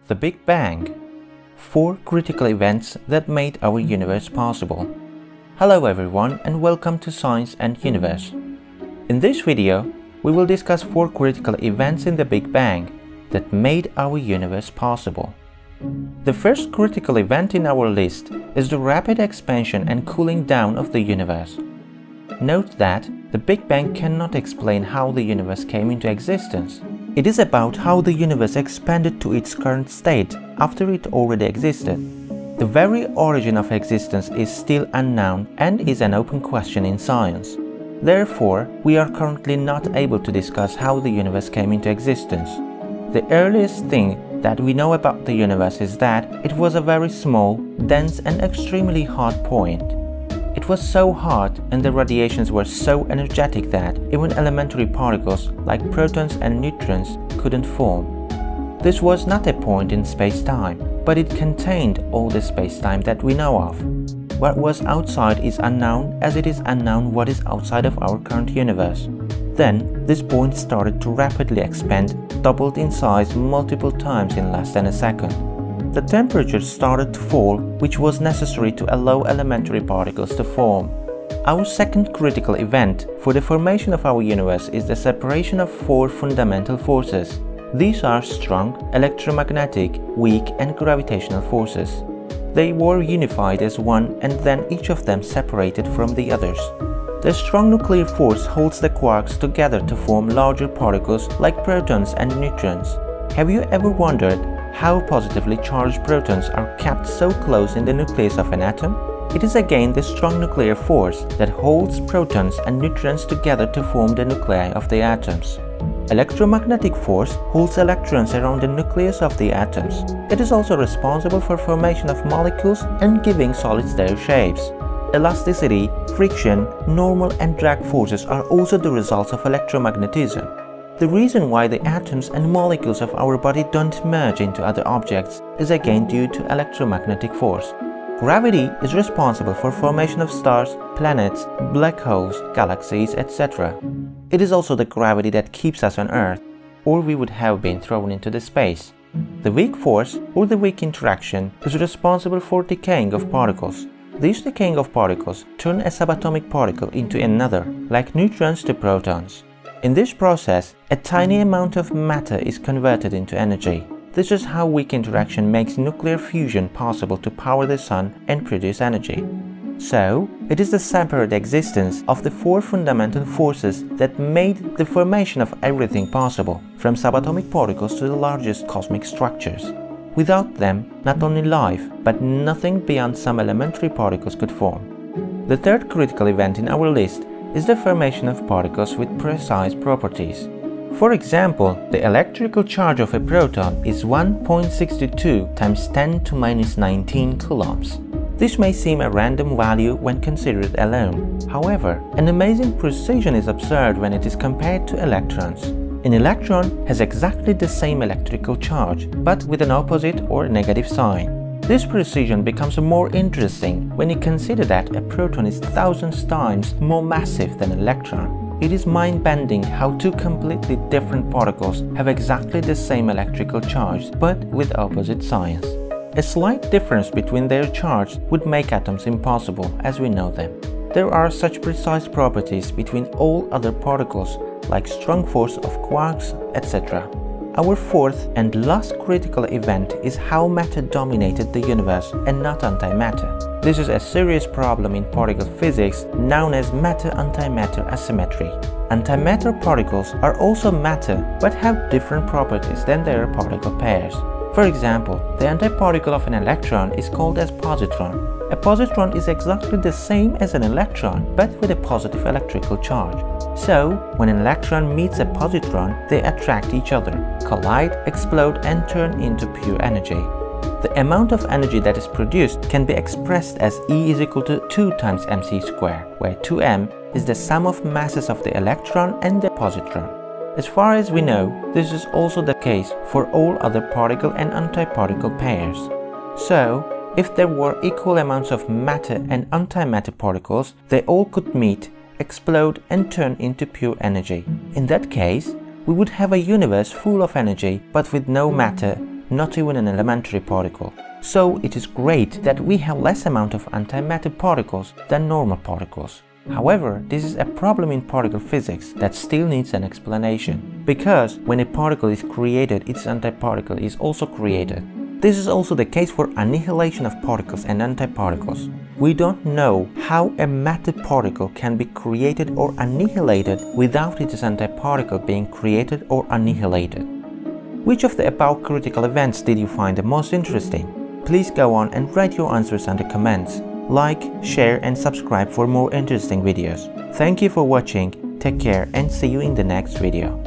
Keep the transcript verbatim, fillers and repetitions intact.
The Big Bang. Four critical events that made our universe possible. Hello everyone and welcome to Science and Universe. In this video, we will discuss four critical events in the Big Bang that made our universe possible. The first critical event in our list is the rapid expansion and cooling down of the universe. Note that the Big Bang cannot explain how the universe came into existence. It is about how the universe expanded to its current state after it already existed. The very origin of existence is still unknown and is an open question in science. Therefore, we are currently not able to discuss how the universe came into existence. The earliest thing that we know about the universe is that it was a very small, dense and extremely hot point. It was so hot and the radiations were so energetic that even elementary particles like protons and neutrons couldn't form. This was not a point in space-time, but it contained all the space-time that we know of. What was outside is unknown, as it is unknown what is outside of our current universe. Then, this point started to rapidly expand, doubled in size multiple times in less than a second. The temperature started to fall, which was necessary to allow elementary particles to form. Our second critical event for the formation of our universe is the separation of four fundamental forces. These are strong, electromagnetic, weak and gravitational forces. They were unified as one and then each of them separated from the others. The strong nuclear force holds the quarks together to form larger particles like protons and neutrons. Have you ever wondered how positively charged protons are kept so close in the nucleus of an atom? It is again the strong nuclear force that holds protons and neutrons together to form the nuclei of the atoms. Electromagnetic force holds electrons around the nucleus of the atoms. It is also responsible for formation of molecules and giving solids their shapes. Elasticity, friction, normal and drag forces are also the results of electromagnetism. The reason why the atoms and molecules of our body don't merge into other objects is again due to electromagnetic force. Gravity is responsible for formation of stars, planets, black holes, galaxies, et cetera. It is also the gravity that keeps us on Earth, or we would have been thrown into the space. The weak force, or the weak interaction, is responsible for decaying of particles. These decaying of particles turn a subatomic particle into another, like neutrons to protons. In this process, a tiny amount of matter is converted into energy. This is how weak interaction makes nuclear fusion possible to power the sun and produce energy. So, it is the separate existence of the four fundamental forces that made the formation of everything possible, from subatomic particles to the largest cosmic structures. Without them, not only life, but nothing beyond some elementary particles could form. The third critical event in our list is the formation of particles with precise properties. For example, the electrical charge of a proton is one point six two times ten to minus nineteen coulombs. This may seem a random value when considered alone. However, an amazing precision is observed when it is compared to electrons. An electron has exactly the same electrical charge, but with an opposite or negative sign. This precision becomes more interesting when you consider that a proton is thousands times more massive than an electron. It is mind-bending how two completely different particles have exactly the same electrical charge, but with opposite signs. A slight difference between their charge would make atoms impossible as we know them. There are such precise properties between all other particles, like strong force of quarks, et cetera. Our fourth and last critical event is how matter dominated the universe and not antimatter. This is a serious problem in particle physics known as matter-antimatter asymmetry. Antimatter particles are also matter but have different properties than their particle pairs. For example, the antiparticle of an electron is called as positron. A positron is exactly the same as an electron but with a positive electrical charge. So, when an electron meets a positron, they attract each other, collide, explode and turn into pure energy. The amount of energy that is produced can be expressed as E is equal to two times mc squared, where two m is the sum of masses of the electron and the positron. As far as we know, this is also the case for all other particle and antiparticle pairs. So, if there were equal amounts of matter and antimatter particles, they all could meet, explode and turn into pure energy. In that case, we would have a universe full of energy but with no matter, not even an elementary particle. So it is great that we have less amount of antimatter particles than normal particles. However, this is a problem in particle physics that still needs an explanation, because when a particle is created, its antiparticle is also created. This is also the case for annihilation of particles and antiparticles. We don't know how a matter particle can be created or annihilated without its antiparticle being created or annihilated. Which of the above critical events did you find the most interesting? Please go on and write your answers in the comments. Like, share and subscribe for more interesting videos. Thank you for watching, take care and see you in the next video.